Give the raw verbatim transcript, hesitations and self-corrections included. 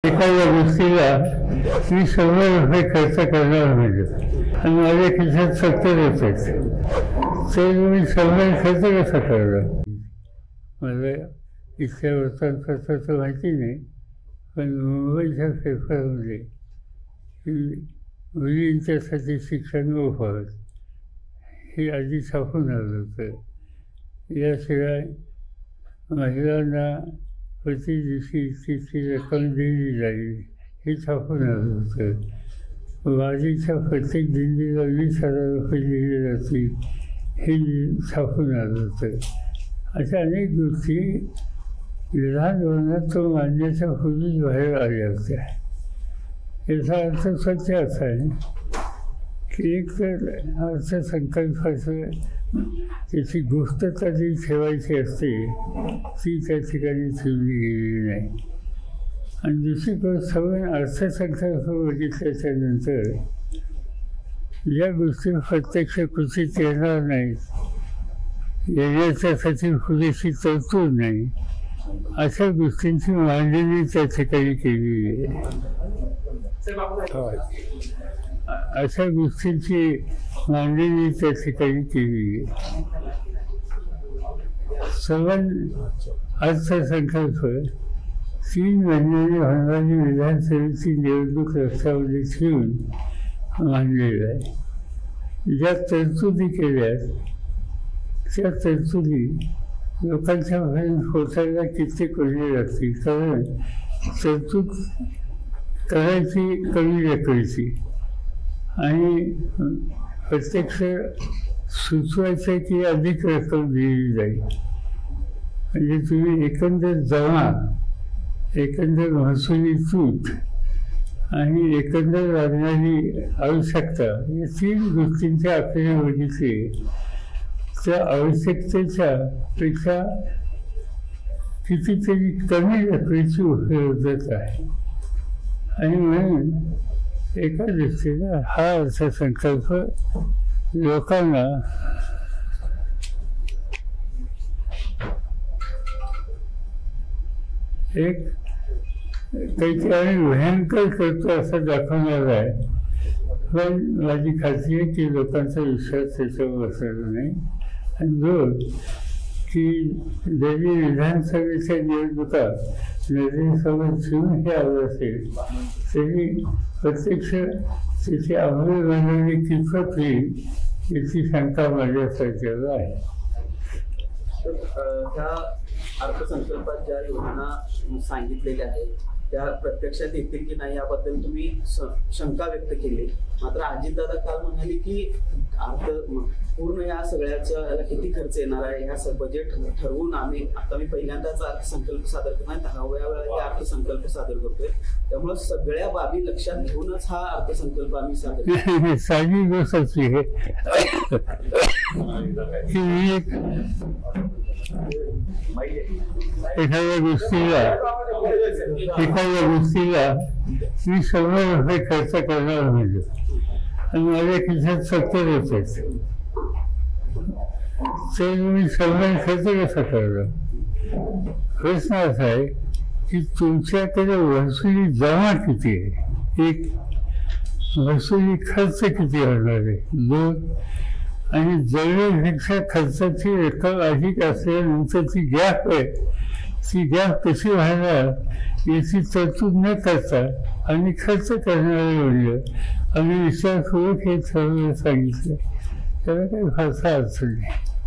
एखाद्या गोष्टीला मी शंभर रुपये खर्च करणार म्हणजे आणि माझ्या खिशात सत्तर रुपये तर मी शंभर खर्च कसा करणार. मला इतक्या वृत्तांपत्राचं माहिती नाही, पण मुंबईच्या पेपरमध्ये मुलींच्यासाठी शिक्षण मोफत हे आधी छापून आलं होतं. याशिवाय महिलांना प्रति दिवशी इतकी रक्कम दिली जाईल हे छापून आलं होतं. वारीच्या प्रत्येक दिंडीला वीस हजार रुपये दिले जातील हे छापून आलं होतं. अशा अनेक गोष्टी विधान भवनात तो मांडण्याच्या पूर्वीच बाहेर आल्या होत्या. याचा अर्थ स्वच्छ असा आहे की एक तर अर्थसंकल्पाचं त्याची गुप्तता जी ठेवायची असते ती त्या ठिकाणी ठेवली गेलेली नाही. आणि दुसरी गोष्ट सगळं अर्थसंकल्प बघितल्याच्या नंतर ज्या गोष्टी प्रत्यक्ष कृतीत येणार नाहीत, येण्याच्यासाठी पुरेशी तरतूद नाही, अशा गोष्टींची मांडणी त्या ठिकाणी केलेली आहे. अशा गोष्टींची मांडणी त्या ठिकाणी केली आहे. सवन अर्थसंकल्प तीन महिन्यांनी होणारी विधानसभेची निवडणूक लक्षामध्ये ठेवून मांडलेलं आहे. ज्या तरतुदी केल्यात त्या तरतुदी लोकांच्या पर्यंत पोचायला कित्येक वेळ लागतील, कारण तरतूद करायची कमी रकमेची आणि प्रत्यक्ष सुचवायचं की अधिक रक्कम दिली जाईल. म्हणजे तुम्ही एकंदर जमा, एकंदर महसुली तूट आणि एकंदर लागणारी आवश्यकता या तीन गोष्टींचे आकडे बघितले त्या आवश्यकतेच्या पेक्षा कितीतरी कमी रकमेची उपलब्धता आहे. आणि म्हणून एका दृष्टीनं हा अर्थसंकल्प लोकांना एक काहीतरी भयंकर करतो असं दाखवणार आहे. पण माझी खात्री आहे की लोकांचा विश्वास त्याच्यावर बसलेला नाही. आणि दोन की जरी विधानसभेच्या निवडणुका नजरेसमोर ठेवून हे आलं असेल तरी प्रत्यक्ष त्याची अंमलबजावणी कितपत होईल याची शंका माझ्या सरकारला आहे. ह्या अर्थसंकल्पात ज्या योजना सांगितलेल्या आहेत त्या प्रत्यक्षात येतील की नाही याबद्दल तुम्ही शंका व्यक्त केली. मात्र अजितदादा काल म्हणाले की अर्थ पूर्ण या सगळ्याचा याला किती खर्च येणार आहे ह्या बजेट ठरवून आम्ही आता मी पहिल्यांदाच अर्थसंकल्प सादर करणार, दहाव्या वेळा अर्थसंकल्प सादर करतोय, त्यामुळे सगळ्या बाबी लक्षात घेऊनच हा अर्थसंकल्प आम्ही सादर साधी गोष्ट अशी आहे एखाद्या गोष्टीला एखाद्या गोष्टीला मी शंभर रुपये खर्च करणार म्हणजे आणि माझ्या खिशात सत्तर रुपये तर मी शंभर खर्च कसा करणार. प्रश्न असा आहे की तुमच्याकडे वसुली जमा किती आहे, एक वसुली खर्च किती होणार आहे, दोन आणि जवळपेक्षा खर्चाची रक्कम अधिक असल्यानंतर ती गॅप आहे ती गॅप कशी व्हायला याची तरतूद न करता आणि खर्च करणारे म्हणजे आम्ही विचारपूर्वक हे ठरवून सांगितलं. त्याला काही फारसा अर्थ नाही.